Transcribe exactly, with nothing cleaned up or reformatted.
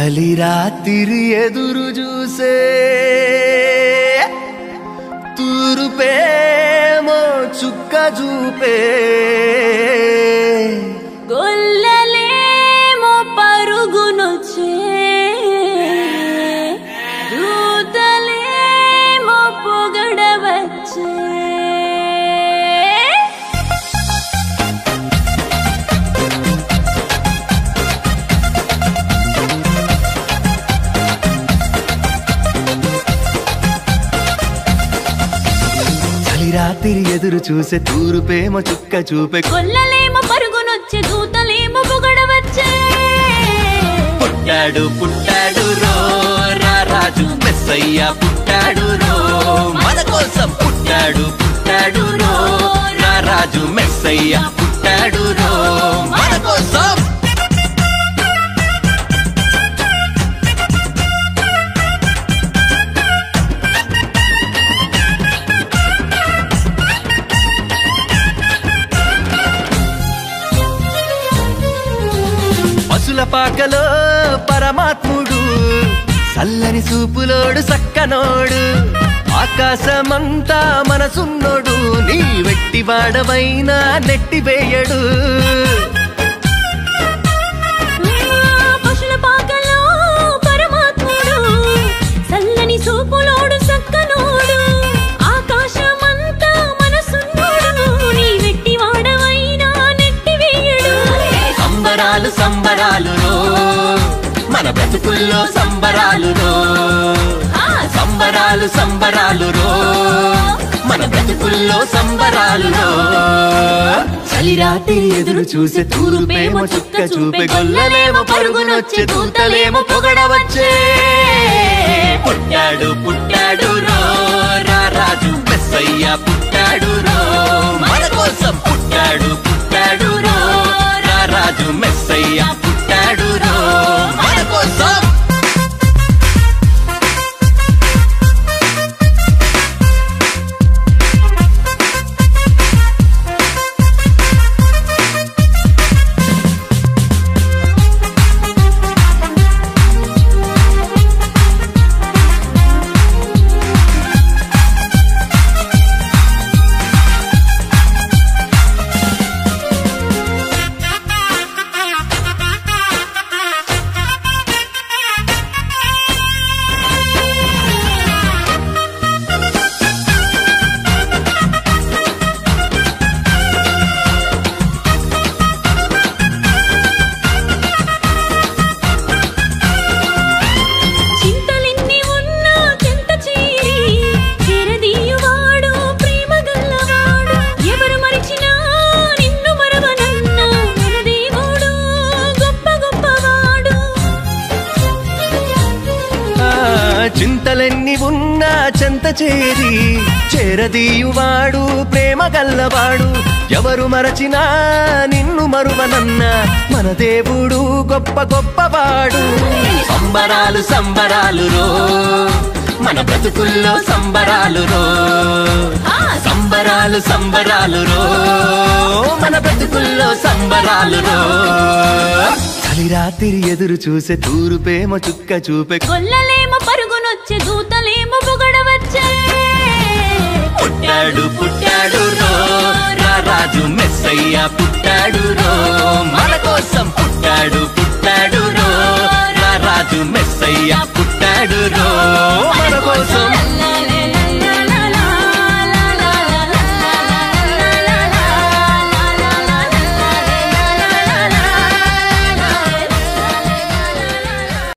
చలి రాత్రి ఎదురు చూసే తూరుపేమో చుక్క చూపే గొల్లలేమో పరుగునొచ్చే దూతలేమో పొగడవచ్చే రాత్రి ఎదురు చూసే తూరుపేమో చుక్క చూపే గొల్లలేమో పరుగునొచ్చే దూతలేమో పొగడవచ్చే పుట్టాడు పుట్టాడు రో రారాజు మెస్సయ్య పుట్టాడు రో మన కోసం పుట్టాడు పుట్టాడు రో రారాజు మెస్సయ్య పుట్టాడు రో మన కోసం పాకలో పరమాత్ముడు సల్లని సూపులోడు సక్కనోడు ఆకాశమంతా మనసున్నోడు నీ వెట్టి వాడవైనా నెట్టివేయడు పశుల పాకలో పరమాత్ముడు సల్లని సూపులోడు సక్కనోడు ఆకాశమంతా మనసున్నోడు నీ వెట్టి వాడవైనా నెట్టివేయడు సంబరాలు సంబరాలు మన బ్రతుకుల్లో సంబరాలు సంబరాలు సంబరాలు మన బ్రతుకుల్లో సంబరాలు చలి రాత్రి ఎదురు చూసే తూరుపేమో చుక్క చూపే గొల్లలేమో పరుగునొచ్చే దూతలేమో పొగడవచ్చే పుట్టాడు పుట్టాడు రో రారాజు మెస్సయ్య పుట్టాడు రో మన కోసం పుట్టాడు పుట్టాడు రో రారాజు మెస్సయ్య పుట్టాడు రో మన కోసం చింతలెన్ని ఉన్నా చెంత చేరి చేరదీయువాడు ప్రేమ గల్లవాడు ఎవరు మరచినా నిన్ను మరువనన్న మన దేవుడు గొప్ప గొప్పవాడు సంబరాలు సంబరాలు రో మన బ్రతుకుల్లో సంబరాలు రో సంబరాలు సంబరాలు రో మన బ్రతుకుల్లో సంబరాలు రో చలి రాత్రి ఎదురు చూసే తూరుపేమో చుక్క చూపే గొల్లలేమో పరుగునొచ్చే దూతలేమో పొగడవచ్చే పుట్టాడు పుట్టాడు రో రారాజు మెస్సయ్య పుట్టాడు రో మన కోసం పుట్టాడు పుట్టాడు రో రారాజు మెస్సయ్య పుట్టాడు రో